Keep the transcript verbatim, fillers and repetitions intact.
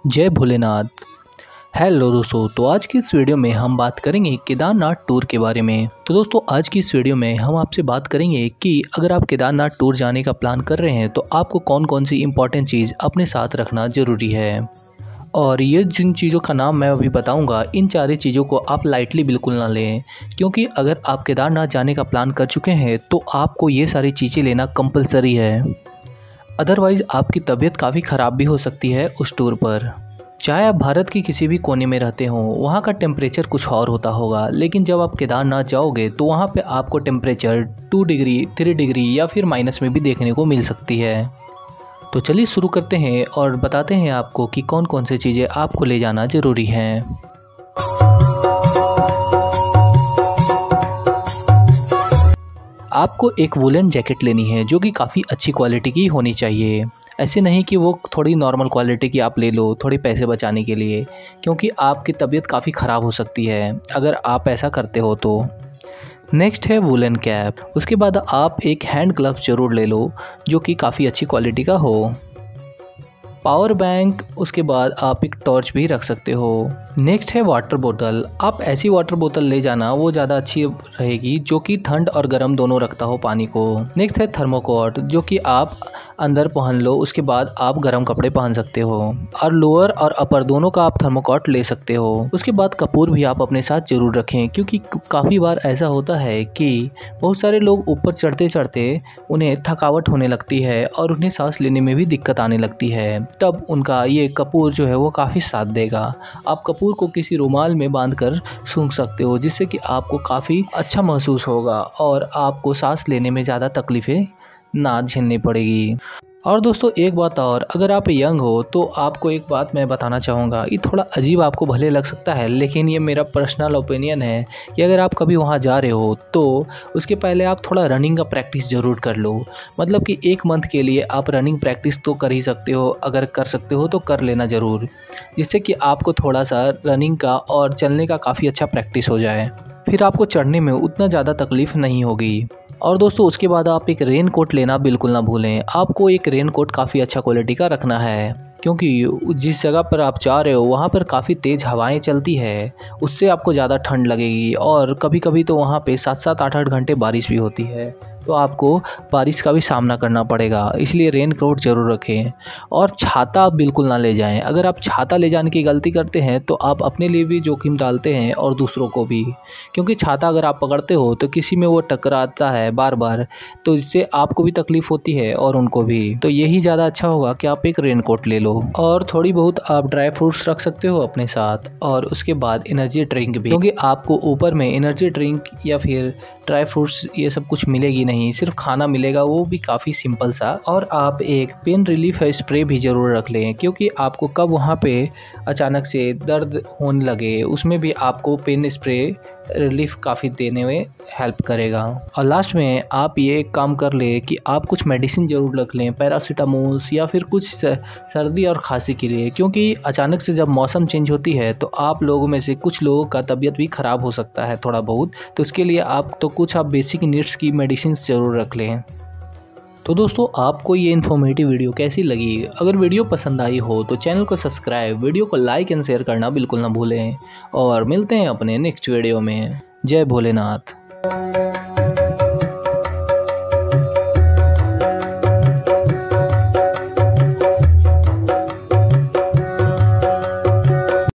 जय भोलेनाथ। हेलो दोस्तों, तो आज की इस वीडियो में हम बात करेंगे केदारनाथ टूर के बारे में। तो दोस्तों आज की इस वीडियो में हम आपसे बात करेंगे कि अगर आप केदारनाथ टूर जाने का प्लान कर रहे हैं तो आपको कौन कौन सी इम्पोर्टेंट चीज़ अपने साथ रखना ज़रूरी है। और ये जिन चीज़ों का नाम मैं अभी बताऊंगा, इन सारी चीज़ों को आप लाइटली बिल्कुल ना लें, क्योंकि अगर आप केदारनाथ जाने का प्लान कर चुके हैं तो आपको ये सारी चीज़ें लेना कंपलसरी है। अदरवाइज़ आपकी तबीयत काफ़ी ख़राब भी हो सकती है उस टूर पर। चाहे आप भारत के किसी भी कोने में रहते हों, वहाँ का टेम्परेचर कुछ और होता होगा, लेकिन जब आप केदारनाथ जाओगे तो वहाँ पे आपको temperature two degree three degree या फिर माइनस में भी देखने को मिल सकती है। तो चलिए शुरू करते हैं और बताते हैं आपको कि कौन कौन सी चीज़ें आपको ले जाना ज़रूरी हैं। आपको एक वुलन जैकेट लेनी है जो कि काफ़ी अच्छी क्वालिटी की होनी चाहिए। ऐसे नहीं कि वो थोड़ी नॉर्मल क्वालिटी की आप ले लो थोड़ी पैसे बचाने के लिए, क्योंकि आपकी तबीयत काफ़ी ख़राब हो सकती है अगर आप ऐसा करते हो तो। नेक्स्ट है वुलन कैप। उसके बाद आप एक हैंड ग्लव्स ज़रूर ले लो जो कि काफ़ी अच्छी क्वालिटी का हो। पावर बैंक, उसके बाद आप एक टॉर्च भी रख सकते हो। नेक्स्ट है वाटर बोतल। आप ऐसी वाटर बोतल ले जाना वो ज़्यादा अच्छी रहेगी जो कि ठंड और गर्म दोनों रखता हो पानी को। नेक्स्ट है थर्मोकोट, जो कि आप अंदर पहन लो, उसके बाद आप गर्म कपड़े पहन सकते हो। और लोअर और अपर दोनों का आप थर्मोकोट ले सकते हो। उसके बाद कपूर भी आप अपने साथ ज़रूर रखें, क्योंकि काफ़ी बार ऐसा होता है कि बहुत सारे लोग ऊपर चढ़ते चढ़ते उन्हें थकावट होने लगती है और उन्हें सांस लेने में भी दिक्कत आने लगती है, तब उनका ये कपूर जो है वो काफ़ी साथ देगा। आप कपूर को किसी रुमाल में बांधकर सूंघ सकते हो, जिससे कि आपको काफ़ी अच्छा महसूस होगा और आपको सांस लेने में ज़्यादा तकलीफ़ें ना झेलनी पड़ेगी। और दोस्तों एक बात और, अगर आप यंग हो तो आपको एक बात मैं बताना चाहूँगा, ये थोड़ा अजीब आपको भले लग सकता है, लेकिन ये मेरा पर्सनल ओपिनियन है कि अगर आप कभी वहाँ जा रहे हो तो उसके पहले आप थोड़ा रनिंग का प्रैक्टिस ज़रूर कर लो। मतलब कि एक मंथ के लिए आप रनिंग प्रैक्टिस तो कर ही सकते हो, अगर कर सकते हो तो कर लेना ज़रूर, जिससे कि आपको थोड़ा सा रनिंग का और चलने का काफ़ी अच्छा प्रैक्टिस हो जाए। फिर आपको चढ़ने में उतना ज़्यादा तकलीफ़ नहीं होगी। और दोस्तों उसके बाद आप एक रेन कोट लेना बिल्कुल ना भूलें। आपको एक रेन कोट काफ़ी अच्छा क्वालिटी का रखना है, क्योंकि जिस जगह पर आप जा रहे हो वहाँ पर काफ़ी तेज़ हवाएं चलती है, उससे आपको ज़्यादा ठंड लगेगी। और कभी कभी तो वहाँ पे सात सात आठ आठ घंटे बारिश भी होती है, तो आपको बारिश का भी सामना करना पड़ेगा, इसलिए रेन कोट ज़रूर रखें। और छाता आप बिल्कुल ना ले जाएं। अगर आप छाता ले जाने की गलती करते हैं तो आप अपने लिए भी जोखिम डालते हैं और दूसरों को भी, क्योंकि छाता अगर आप पकड़ते हो तो किसी में वो टकराता है बार बार, तो इससे आपको भी तकलीफ़ होती है और उनको भी। तो यही ज़्यादा अच्छा होगा कि आप एक रेन कोट ले लो। और थोड़ी बहुत आप ड्राई फ्रूट्स रख सकते हो अपने साथ, और उसके बाद एनर्जी ड्रिंक भी, क्योंकि आपको ऊपर में एनर्जी ड्रिंक या फिर ड्राई फ्रूट्स ये सब कुछ मिलेगी नहीं, सिर्फ खाना मिलेगा, वो भी काफ़ी सिंपल सा। और आप एक पेन रिलीफ स्प्रे भी ज़रूर रख लें, क्योंकि आपको कब वहाँ पे अचानक से दर्द होने लगे उसमें भी आपको पेन स्प्रे रिलीफ काफ़ी देने में हेल्प करेगा। और लास्ट में आप ये एक काम कर ले कि आप कुछ मेडिसिन ज़रूर रख लें, पैरासीटामोल या फिर कुछ सर्दी और खांसी के लिए, क्योंकि अचानक से जब मौसम चेंज होती है तो आप लोगों में से कुछ लोगों का तबीयत भी ख़राब हो सकता है थोड़ा बहुत, तो उसके लिए आप तो कुछ आप बेसिक नीड्स की मेडिसिन ज़रूर रख लें। तो दोस्तों आपको ये इन्फॉर्मेटिव वीडियो कैसी लगी? अगर वीडियो पसंद आई हो तो चैनल को सब्सक्राइब, वीडियो को लाइक एंड शेयर करना बिल्कुल ना भूलें। और मिलते हैं अपने नेक्स्ट वीडियो में। जय भोलेनाथ।